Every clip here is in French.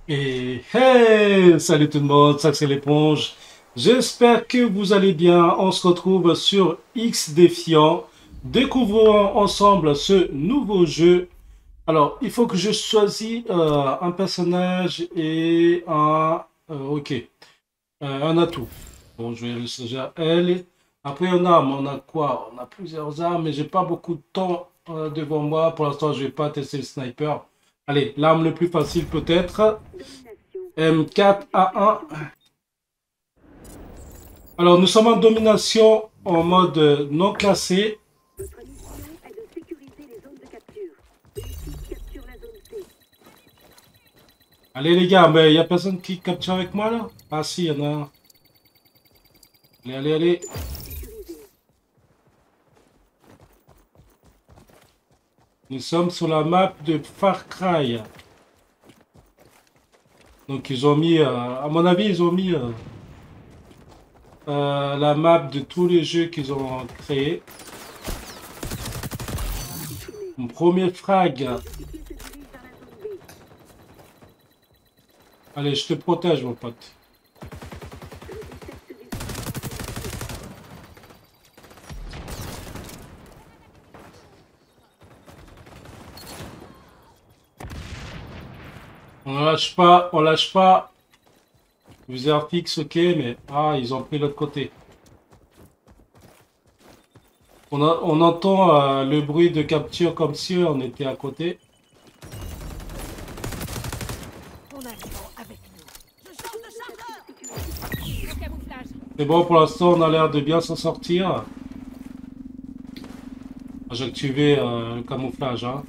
Et hey, salut tout le monde, ça c'est l'éponge. J'espère que vous allez bien. On se retrouve sur X Défiant. Découvrons ensemble ce nouveau jeu. Alors, il faut que je choisisse un personnage et un atout. Bon, je vais le choisir à elle. Après, on a quoi? On a plusieurs armes, mais j'ai pas beaucoup de temps devant moi. Pour l'instant, je vais pas tester le sniper. Allez, l'arme le plus facile peut-être. M4A1. Alors, nous sommes en domination en mode non classé. Votre mission est de sécuriser les zones de capture. L'équipe capture la zone C. Allez, les gars, mais il n'y a personne qui capture avec moi là? Ah, si, il y en a un. Allez, allez, allez. Sécurisée. Nous sommes sur la map de Far Cry. Donc, ils ont mis, à mon avis, ils ont mis la map de tous les jeux qu'ils ont créés. Supprimée. Mon premier frag. L'équipier se dirige vers la zone B. Allez, je te protège, mon pote. Je détecte des zones. On lâche pas, on lâche pas. Viseur fixe, ok, mais ah, ils ont pris l'autre côté. On entend le bruit de capture comme si on était à côté. On a le vent avec nous. Je change de chargeur. Sécurisée. Le camouflage. C'est bon, pour l'instant, on a l'air de bien s'en sortir. J'ai activé le camouflage, hein.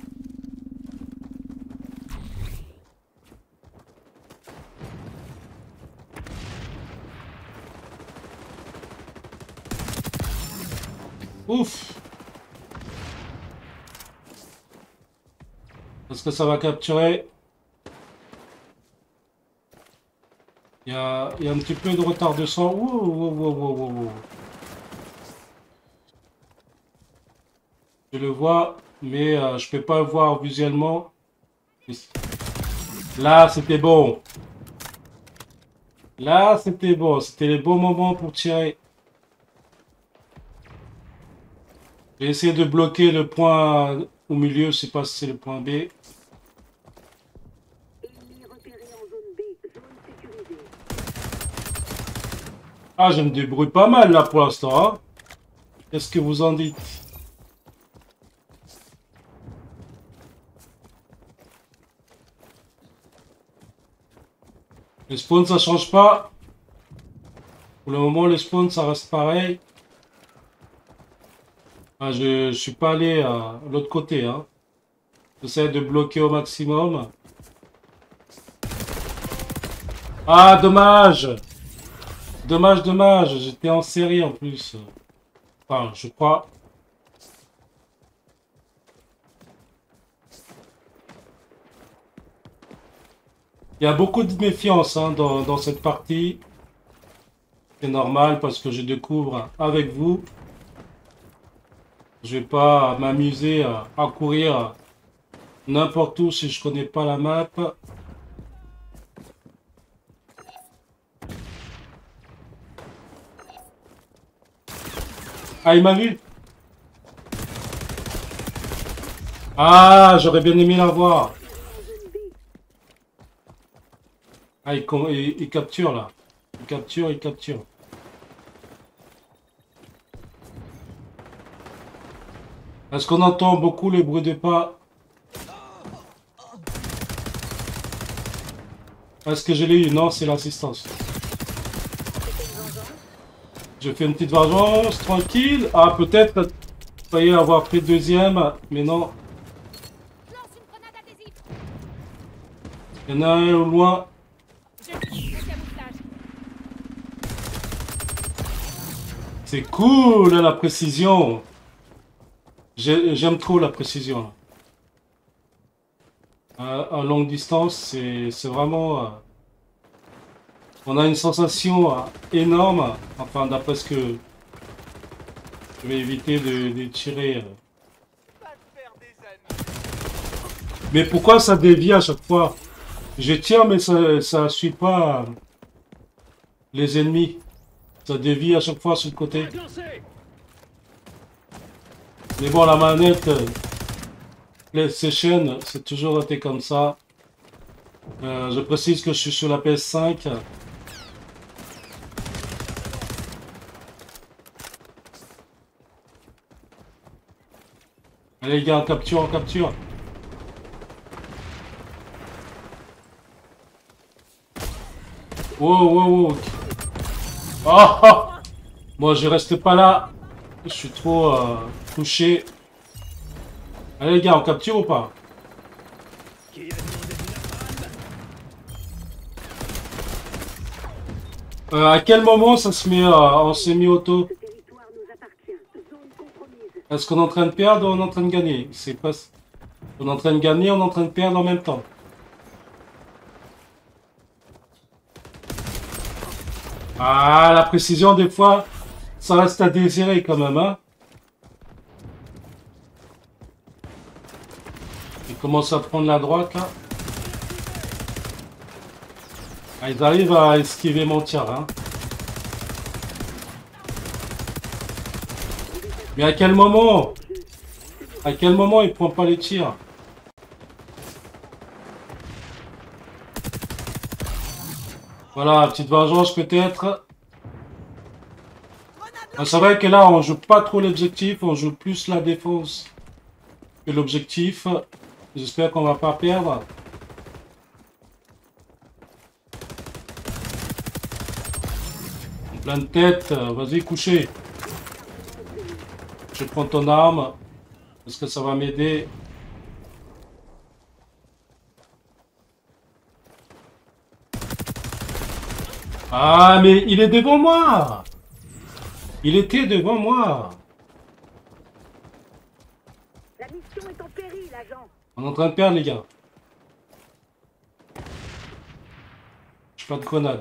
Ouf! Est-ce que ça va capturer? Il y a un petit peu de retard de son. Ouh, ouh, ouh, ouh, ouh, ouh. Je le vois, mais je peux pas le voir visuellement. Là, c'était bon. Là, c'était bon. C'était le bon moment pour tirer. J'ai essayé de bloquer le point au milieu. Je sais pas si c'est le point B. Ennemi repéré en zone B. Zone sécurisée. Ah, je me débrouille pas mal là pour l'instant, hein. Qu'est-ce que vous en dites? Le spawn, ça change pas. Pour le moment, le spawn, ça reste pareil. Ah, je suis pas allé à l'autre côté, hein. J'essaie de bloquer au maximum. Ah, dommage! Dommage, dommage. J'étais en série en plus. Enfin, je crois. Il y a beaucoup de méfiance hein, dans cette partie. C'est normal parce que je découvre avec vous. Je vais pas m'amuser à courir n'importe où si je connais pas la map. Ah, il m'a vu. Ah, j'aurais bien aimé la voir. En zone B. Ah, il capture là. Il capture, il capture. Est-ce qu'on entend beaucoup les bruits de pas? Est-ce que je l'ai eu? Non, c'est l'assistance. Je fais une petite vengeance, tranquille. Ah, peut-être, failli avoir pris le deuxième, mais non. Je lance une grenade adhésive. Il y en a un au loin. Je le camouflage. C'est cool, la précision. J'aime trop la précision. À longue distance, c'est vraiment... on a une sensation énorme. Enfin, d'après ce que je vais éviter de tirer. Mais pourquoi ça dévie à chaque fois? Je tire, mais ça suit pas les ennemis. Ça dévie à chaque fois sur le côté. Mais bon, la manette, PlayStation, c'est toujours été comme ça. Je précise que je suis sur la PS5. Allez les gars, en capture, en capture. Wow, wow, wow. Oh, oh. Moi, je reste pas là. Je suis trop touché. Allez les gars, on capture ou pas? À quel moment ça se met en semi-auto? Ce territoire nous appartient. Zone compromise. Est-ce qu'on est en train de perdre ou on est en train de gagner? C'est pas... On est en train de gagner, on est en train de perdre en même temps. Ah, la précision des fois, ça reste à désirer quand même, hein. Ils commencent à prendre la droite là. Ah, ils arrivent à esquiver mon tir, hein. Mais à quel moment? À quel moment ils prennent pas les tirs? Voilà, petite vengeance peut-être. Ah, c'est vrai que là on joue pas trop l'objectif, on joue plus la défense que l'objectif. J'espère qu'on va pas perdre. En pleine tête, vas-y coucher. Je prends ton arme. Est-ce que ça va m'aider? Ah mais il est devant moi! Il était devant moi! La mission est en péril, agent. On est en train de perdre les gars. Je fais pas de grenade.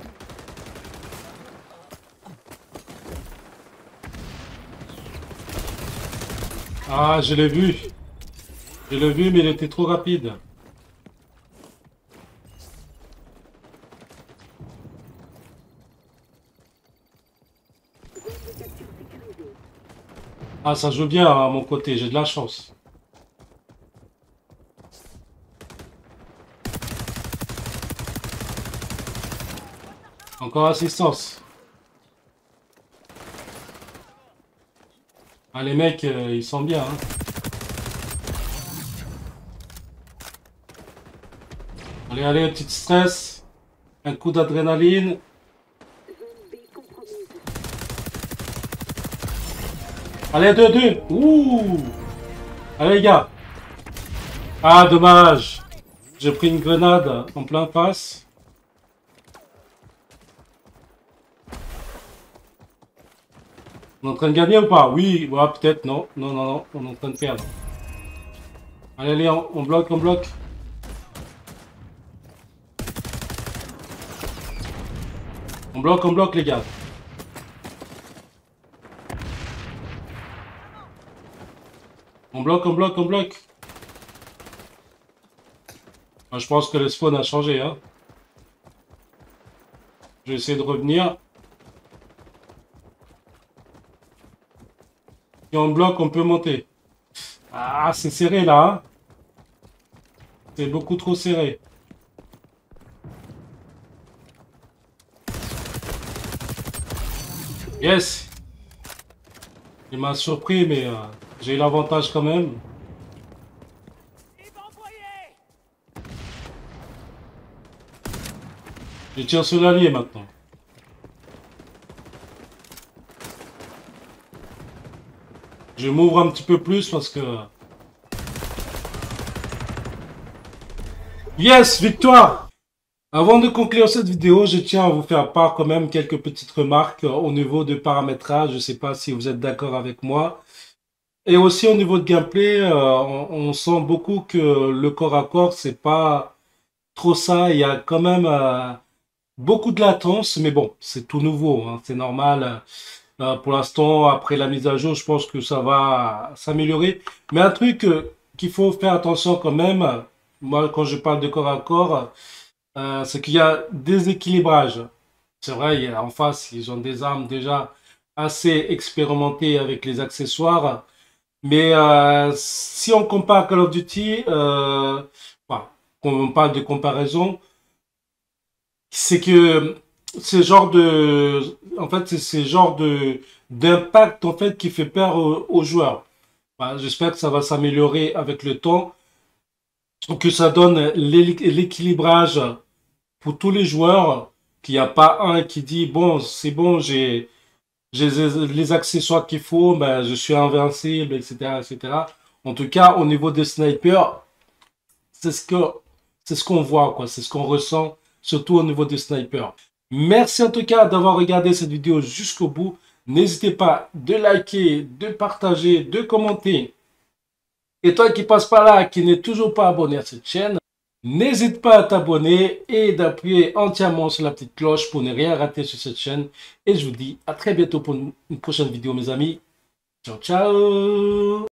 Ah, je l'ai vu. Je l'ai vu, mais il était trop rapide. Zone de capture sécurisée. Ah, ça joue bien à mon côté, j'ai de la chance. Encore assistance. Ah, les mecs, ils sont bien, hein. Allez, allez, petite stress. Un coup d'adrénaline. Zone B compromise. Allez, 2-2. Ouh. Allez, les gars. Ah, dommage. J'ai pris une grenade en plein face. On est en train de gagner ou pas? Oui, ouais, peut-être, non. Non, non, non, on est en train de perdre. Allez, allez, on bloque, on bloque. On bloque, les gars. On bloque, on bloque, on bloque. Ah, je pense que le spawn a changé, hein. Je vais essayer de revenir. Si on bloque, on peut monter. Ah, c'est serré là, hein. C'est beaucoup trop serré. Yes! Il m'a surpris, mais j'ai eu l'avantage quand même. Je tire sur l'allié maintenant. Je m'ouvre un petit peu plus parce que... Yes! Victoire! Avant de conclure cette vidéo, je tiens à vous faire part quand même quelques petites remarques au niveau de paramétrage. Je ne sais pas si vous êtes d'accord avec moi. Et aussi au niveau de gameplay, on sent beaucoup que le corps à corps, c'est pas trop ça. Il y a quand même beaucoup de latence, mais bon, c'est tout nouveau, hein, c'est normal. Pour l'instant, après la mise à jour, je pense que ça va s'améliorer. Mais un truc qu'il faut faire attention quand même, moi, quand je parle de corps à corps, c'est qu'il y a des équilibrages. C'est vrai, en face, ils ont des armes déjà assez expérimentées avec les accessoires. Mais si on compare Call of Duty, enfin, quand on parle de comparaison, c'est que ce genre en fait, c'est ce genre d'impact en fait qui fait peur aux joueurs. Voilà, j'espère que ça va s'améliorer avec le temps, que ça donne l'équilibrage pour tous les joueurs, qu'il n'y a pas un qui dit bon, c'est bon, j'ai les accessoires qu'il faut, ben, je suis invincible, etc., etc. En tout cas, au niveau des snipers, c'est ce que c'est ce qu'on voit, quoi, c'est ce qu'on ressent, surtout au niveau des snipers. Merci en tout cas d'avoir regardé cette vidéo jusqu'au bout. N'hésitez pas de liker, de partager, de commenter. Et toi qui passe par là, qui n'est toujours pas abonné à cette chaîne, n'hésite pas à t'abonner et d'appuyer entièrement sur la petite cloche pour ne rien rater sur cette chaîne. Et je vous dis à très bientôt pour une prochaine vidéo, mes amis. Ciao, ciao!